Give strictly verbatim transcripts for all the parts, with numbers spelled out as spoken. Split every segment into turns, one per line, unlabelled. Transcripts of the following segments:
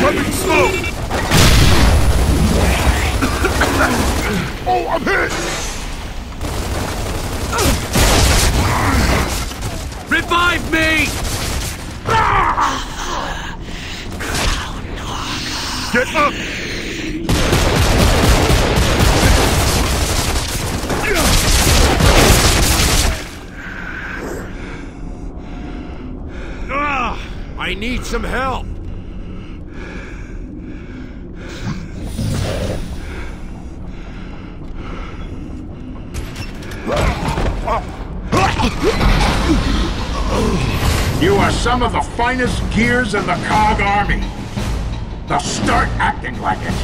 Incoming smoke! Oh, I'm hit!
Revive me!
Get up!
Ah, I need some help.
You are some of the finest gears in the Cog Army. Now start acting like it.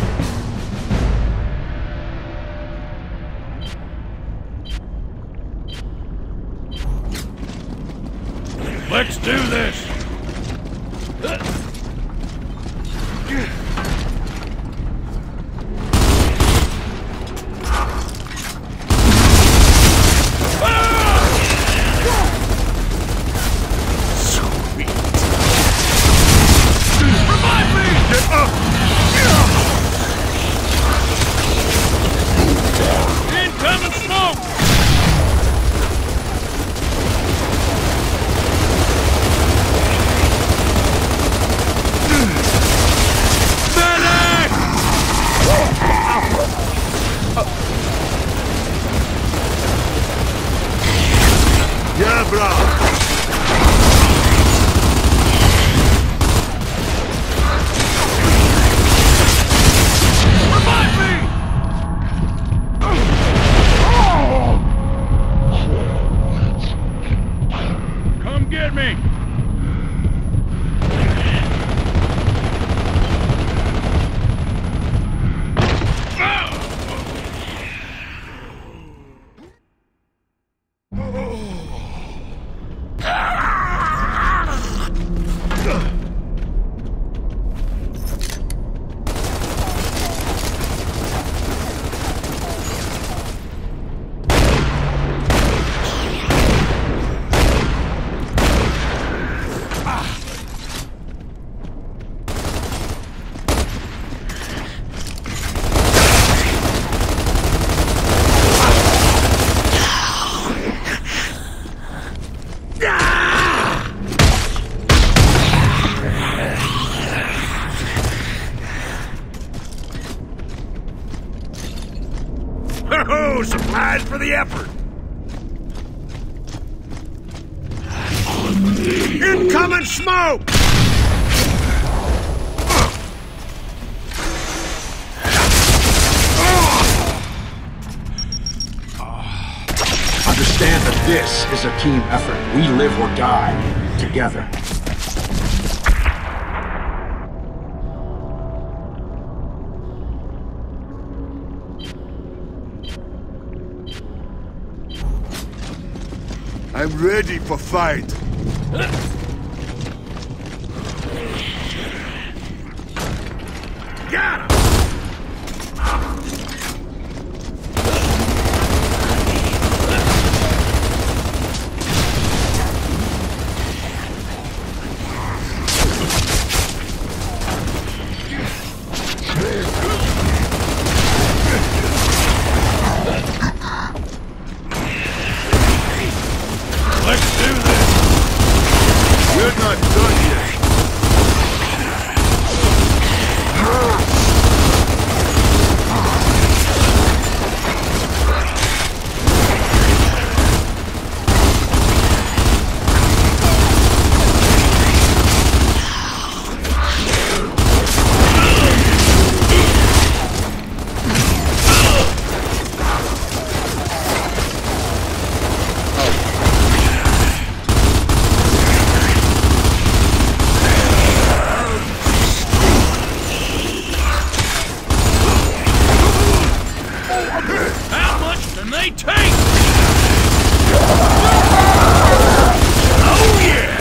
Let's do this!
Yeah, bro!
Come get me!
Ho-ho! Supplies for the effort! Incoming smoke!
Understand that this is a team effort. We live or die together.
I'm ready for fight. Got him!
Let's do this!
We're not done yet.
How much can they take? Oh yeah!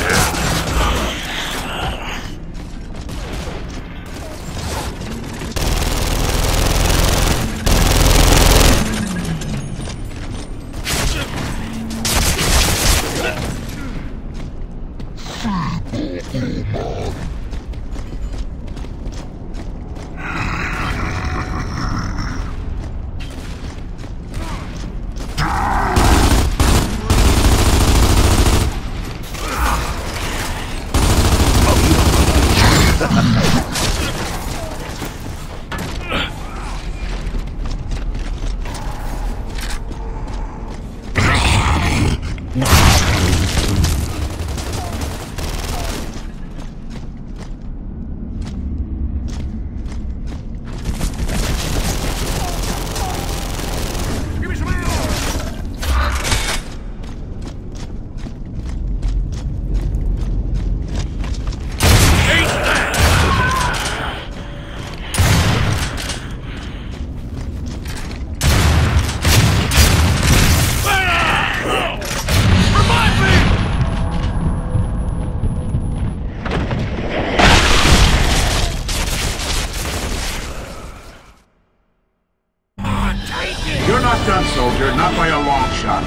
on, soldier. Not by a long shot.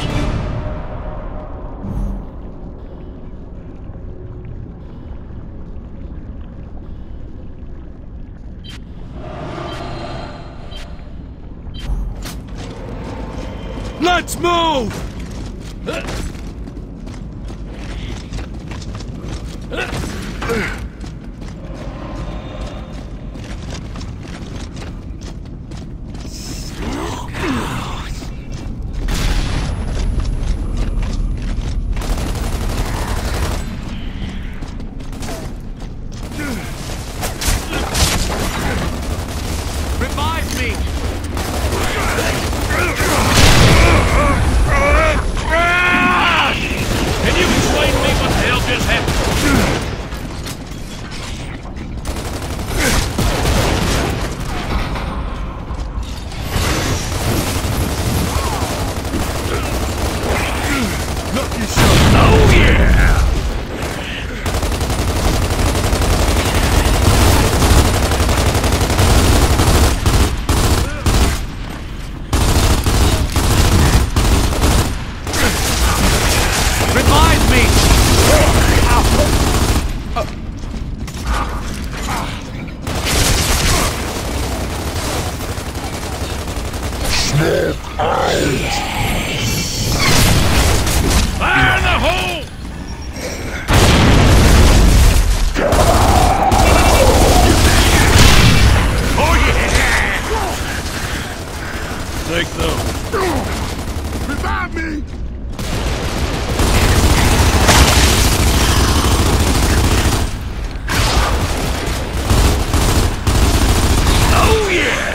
Let's move!
Revive me! Can you explain to me what the hell just happened?
Lucky shot!
Oh yeah! Revive me! Fire in the hole! Oh yeah! Take those.
Revive me!
Oh yeah!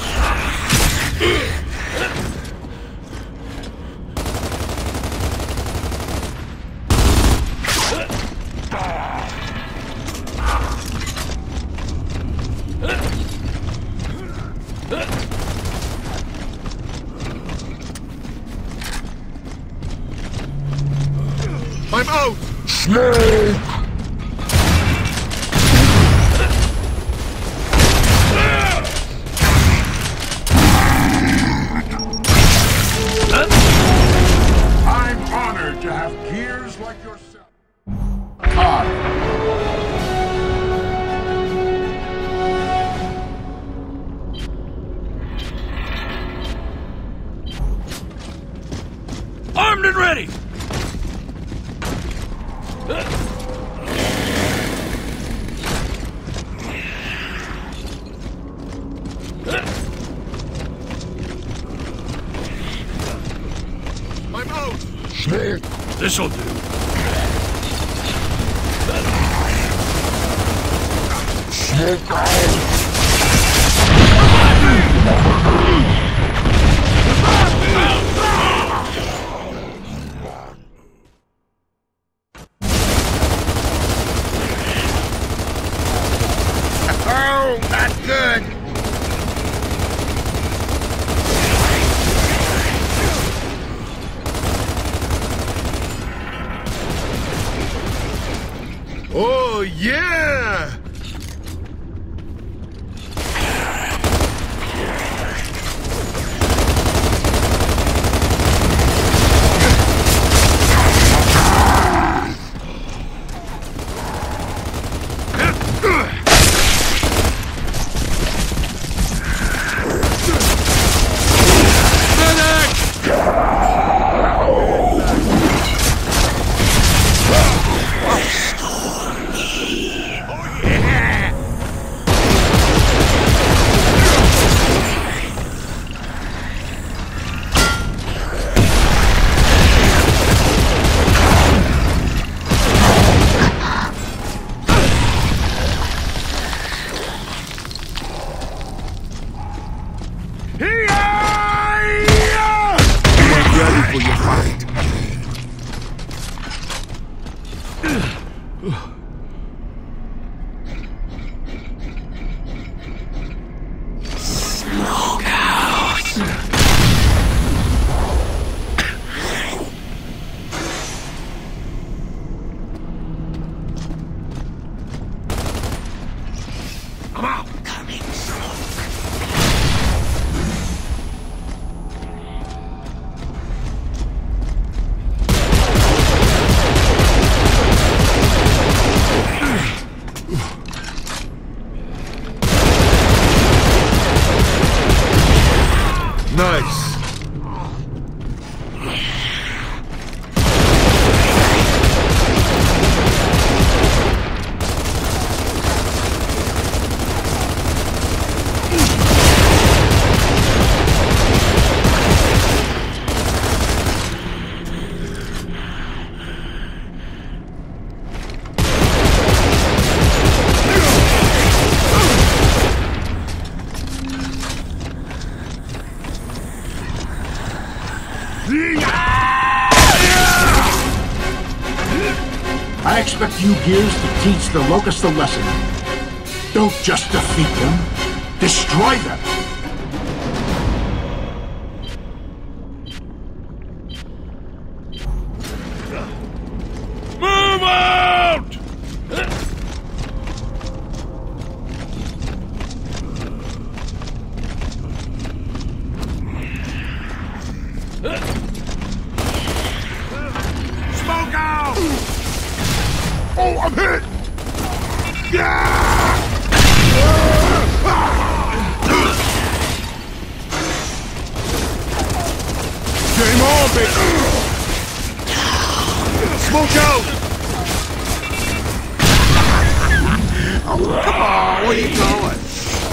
I'm out!
I'm honored to have gears like yourself. Cog.
Armed and ready!
I'm out!
This'll do.
Oh, that's good! Oh, yeah! Nice.
I expect you Gears to teach the Locusts a lesson. Don't just defeat them, destroy them!
Move out!
Smoke out! Oh, I'm hit! Yeah! Game on, baby! Smoke out! Oh, come on, where you going?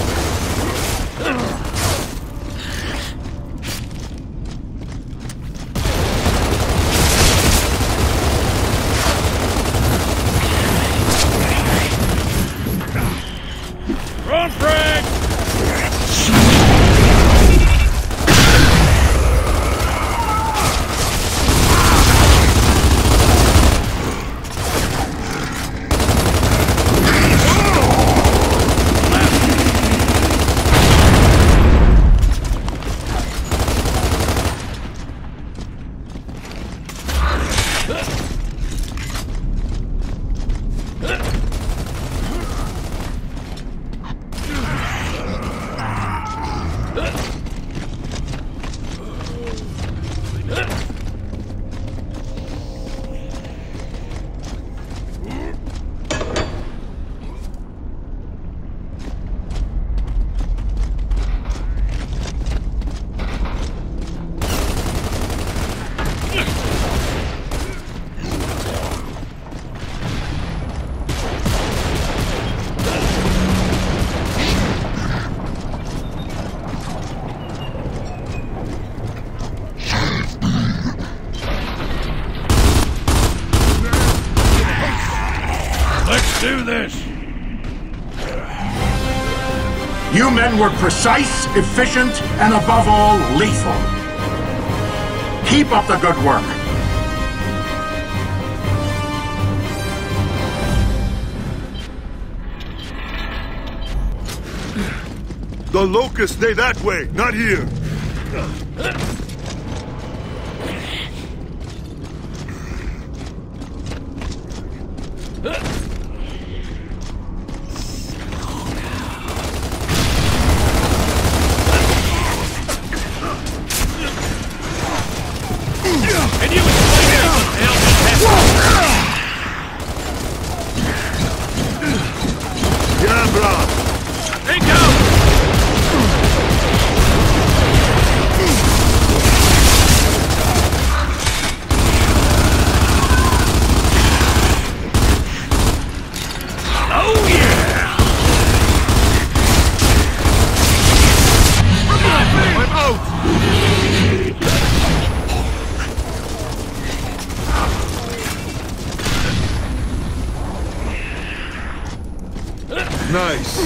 Front frag! Let's do this!
You men were precise, efficient, and above all, lethal. Keep up the good work.
The Locusts stay that way, not here.
Can you explain to me what the hell just happened?
Yeah, brah.
Think out! Oh yeah!
I'm out! Nice.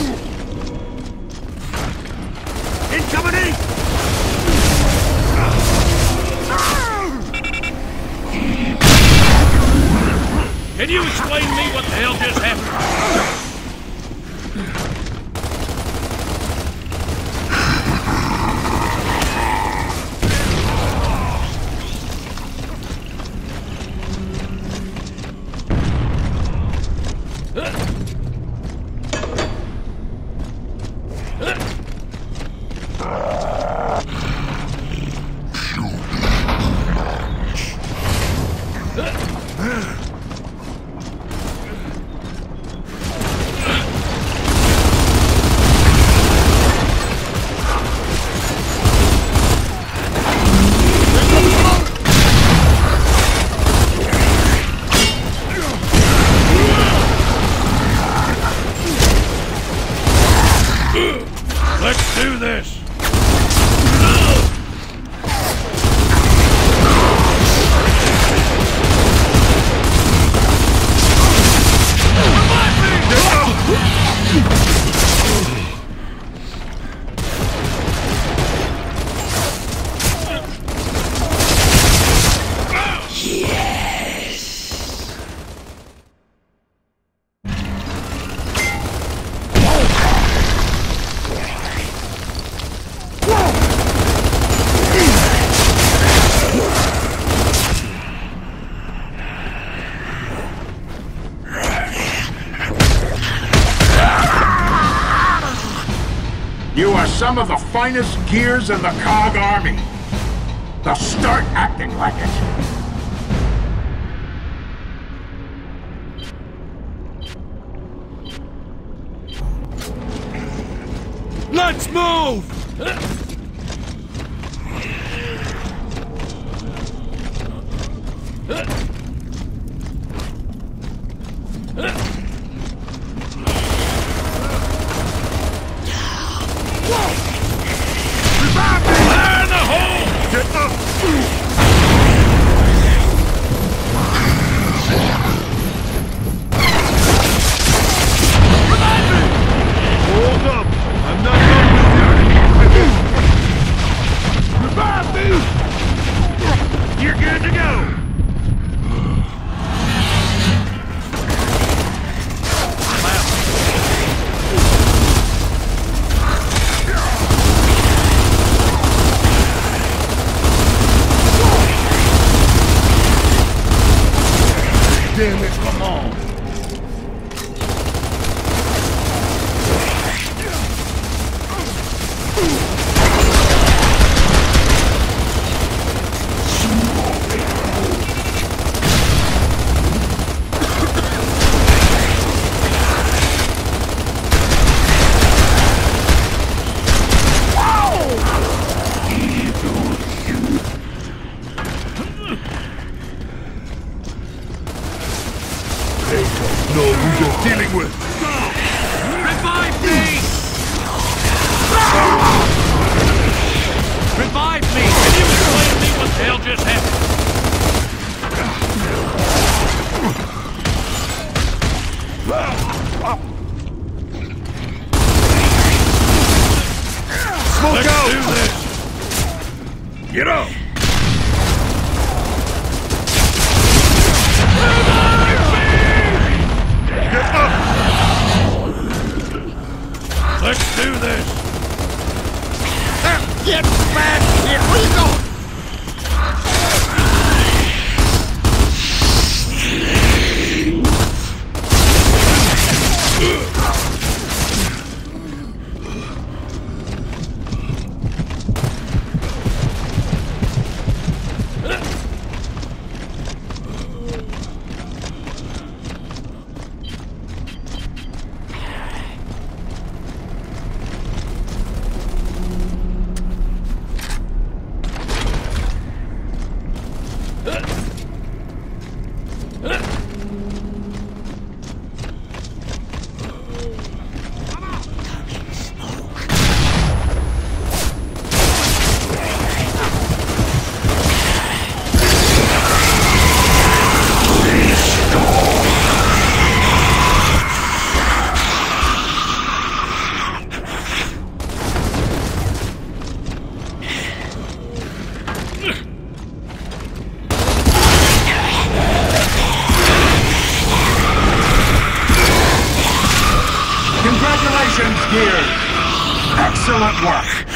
Incoming! Can you explain to me what the hell just happened? Let's do this!
You are some of the finest gears in the Cog Army. Now start acting like it.
Let's move! Fire in the hole! Get up! Hold up! I'm not done with you! Revive me! You're good to go! Damn it, come on! They don't know who you're dealing with! Revive me! Revive me! Can you explain to me what the hell just happened? Smoke Let's out! Do this. Get up! Get up! Let's do this!
Get back! Here we go!
Congratulations, Gears! Excellent work!